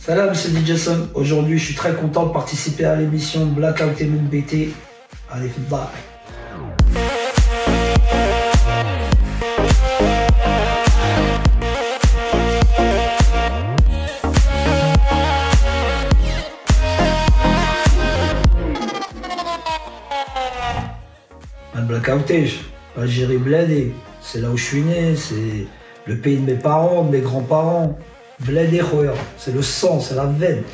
Salam, c'est DJ Sun. Aujourd'hui, je suis très content de participer à l'émission Blackout et Moon BT. Allez, faites barre. Blackoutage, Algérie bladé, c'est là où je suis né, c'est le pays de mes parents, de mes grands-parents. Bladé, c'est le sang, c'est la veine.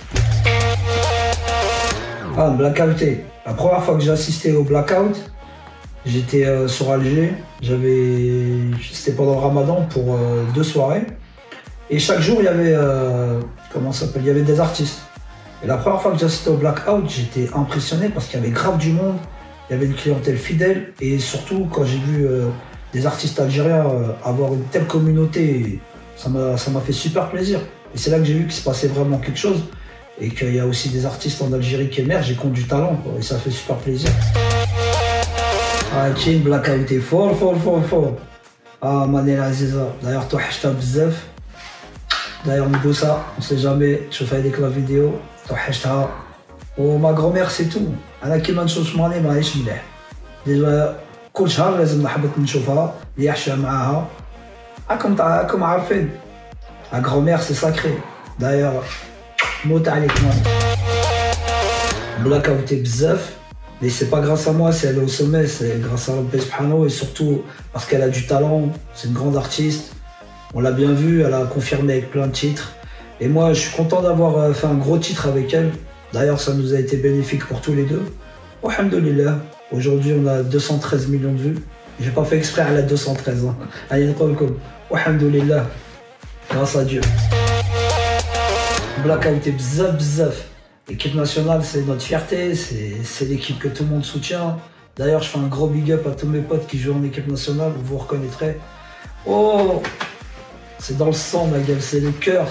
Ah, blackouté. La première fois que j'ai assisté au blackout, j'étais sur Alger. C'était pendant le Ramadan pour 2 soirées. Et chaque jour, il y avait, il y avait des artistes. Et la première fois que j'ai assisté au blackout, j'étais impressionné parce qu'il y avait grave du monde. Il y avait une clientèle fidèle et surtout quand j'ai vu des artistes algériens avoir une telle communauté, ça m'a fait super plaisir. Et c'est là que j'ai vu qu'il se passait vraiment quelque chose et qu'il y a aussi des artistes en Algérie qui émergent et qui ont du talent, quoi, et ça fait super plaisir. Ah, tiens, blackout est fort. Ah, Manel Aziza, d'ailleurs, toi, hashtag bzaf. D'ailleurs, Mboussa, on sait jamais, je fais avec la vidéo, toi, hashtag. Oh, ma grand-mère, c'est tout. أنا كيما نشوف ماني ماهيش مليح. ديجا كل شهر لازم نحبط نشوفها نحشى معاها. راكم عارفين. La grand-mère, c'est sacré. D'ailleurs, موت عليك ماما. Blackouté bzaf. Mais c'est pas grâce à moi si elle est au sommet, c'est grâce à Rabbi Subhanahu et surtout parce qu'elle a du talent. C'est une grande artiste. On l'a bien vu, elle a confirmé avec plein de titres. Et moi, je suis content d'avoir fait un gros titre avec elle. D'ailleurs, ça nous a été bénéfique pour tous les deux. Alhamdulillah. Aujourd'hui, on a 213 millions de vues. J'ai pas fait exprès à la 213. Allez, alhamdulillah. Grâce à Dieu. Blackout est bzaf. L'équipe nationale, c'est notre fierté. C'est l'équipe que tout le monde soutient. D'ailleurs, je fais un gros big up à tous mes potes qui jouent en équipe nationale. Vous vous reconnaîtrez. Oh, c'est dans le sang, ma gueule. C'est le cœur.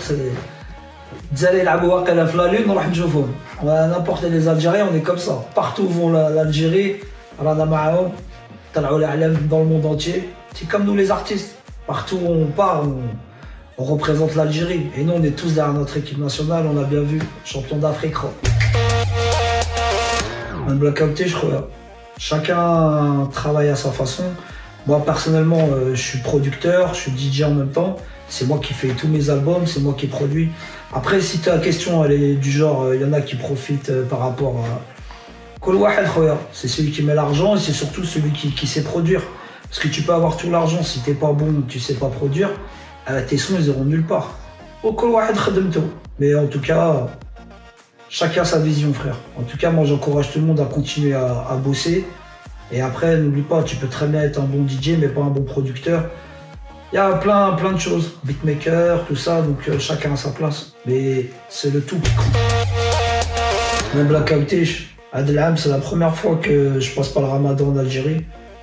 N'importe les Algériens, on est comme ça. Partout où vont l'Algérie, dans le monde entier. C'est comme nous les artistes. Partout où on part, on représente l'Algérie. Et nous, on est tous derrière notre équipe nationale. On a bien vu, champion d'Afrique. Un blackouté, je crois. Chacun travaille à sa façon. Moi, personnellement, je suis producteur, je suis DJ en même temps. C'est moi qui fais tous mes albums, c'est moi qui produis. Après, si ta question elle est du genre, il y en a qui profitent par rapport à... C'est celui qui met l'argent et c'est surtout celui qui sait produire. Parce que tu peux avoir tout l'argent, si t'es pas bon, tu sais pas produire, tes sons ils iront nulle part. Mais en tout cas, chacun sa vision, frère. En tout cas, moi j'encourage tout le monde à continuer à bosser. Et après, n'oublie pas, tu peux très bien être un bon DJ mais pas un bon producteur. Il y a plein de choses, beatmaker, tout ça, donc chacun a sa place. Mais c'est le tout qui compte. Même blackouté, c'est la première fois que je passe par le Ramadan en Algérie.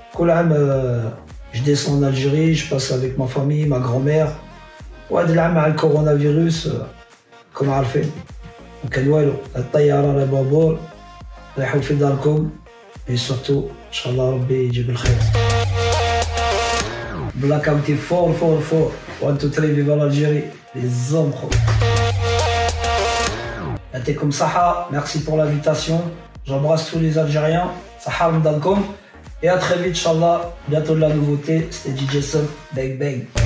Je descends en Algérie, je passe avec ma famille, ma grand-mère. Avec le coronavirus, comme on le fait. Donc, la taïara, la babour, la houfi d'alcool. Et surtout, Inch'Allah, Rabbi yjib al-khair. Blackout est fort. 1, 2, 3, vive l'Algérie. Les hommes, comme Saha, merci pour l'invitation. J'embrasse tous les Algériens. Saha Mdalkom. Et à très vite, Inch'Allah. Bientôt de la nouveauté. C'était DJ Sun. Bang bang.